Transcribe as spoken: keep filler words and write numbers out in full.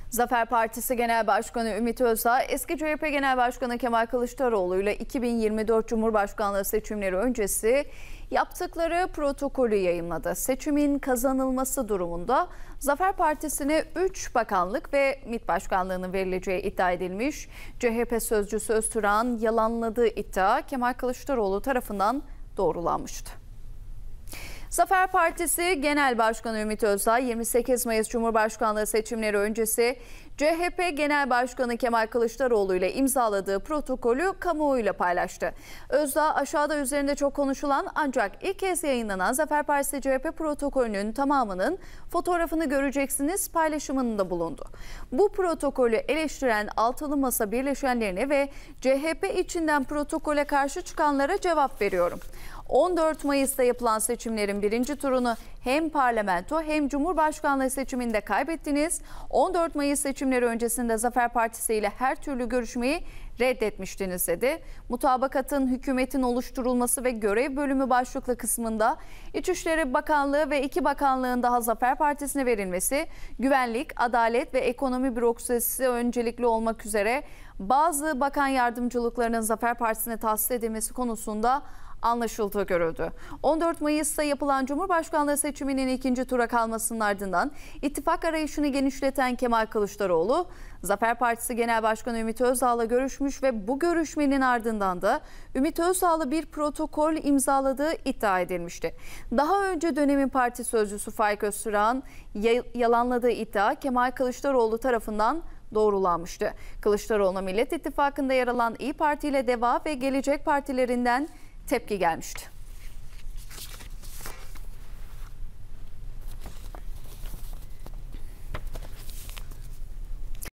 Zafer Partisi Genel Başkanı Ümit Özdağ, eski C H P Genel Başkanı Kemal Kılıçdaroğlu ile iki bin yirmi dört Cumhurbaşkanlığı seçimleri öncesi yaptıkları protokolü yayımladı. Seçimin kazanılması durumunda Zafer Partisi'ne üç bakanlık ve MİT Başkanlığı'nın verileceği iddia edilmiş. C H P sözcüsü Öztürk'ün yalanladığı iddia Kemal Kılıçdaroğlu tarafından doğrulanmıştı. Zafer Partisi Genel Başkanı Ümit Özdağ, yirmi sekiz Mayıs Cumhurbaşkanlığı seçimleri öncesi C H P Genel Başkanı Kemal Kılıçdaroğlu ile imzaladığı protokolü kamuoyuyla paylaştı. Özdağ, aşağıda üzerinde çok konuşulan ancak ilk kez yayınlanan Zafer Partisi C H P protokolünün tamamının fotoğrafını göreceksiniz paylaşımında bulundu. Bu protokolü eleştiren Altılı Masa birleşenlerine ve C H P içinden protokole karşı çıkanlara cevap veriyorum. on dört Mayıs'ta yapılan seçimlerin birinci turunu hem parlamento hem Cumhurbaşkanlığı seçiminde kaybettiniz. on dört Mayıs seçimleri öncesinde Zafer Partisi ile her türlü görüşmeyi reddetmiştiniz dedi. Mutabakatın hükümetin oluşturulması ve görev bölümü başlıklı kısmında İçişleri Bakanlığı ve iki bakanlığın daha Zafer Partisi'ne verilmesi, güvenlik, adalet ve ekonomi bürokrasisi öncelikli olmak üzere bazı bakan yardımcılıklarının Zafer Partisi'ne tahsis edilmesi konusunda anlaşıldığı görüldü. on dört Mayıs'ta yapılan Cumhurbaşkanlığı seçiminin ikinci tura kalmasının ardından ittifak arayışını genişleten Kemal Kılıçdaroğlu, Zafer Partisi Genel Başkanı Ümit Özdağ'la görüşmüş ve bu görüşmenin ardından da Ümit Özdağ'la bir protokol imzaladığı iddia edilmişti. Daha önce dönemin parti sözcüsü Faik Öztürk'ün yalanladığı iddia Kemal Kılıçdaroğlu tarafından doğrulanmıştı. Kılıçdaroğlu'na Millet İttifakı'nda yer alan İYİ Parti ile DEVA ve Gelecek Partilerinden tepki gelmişti.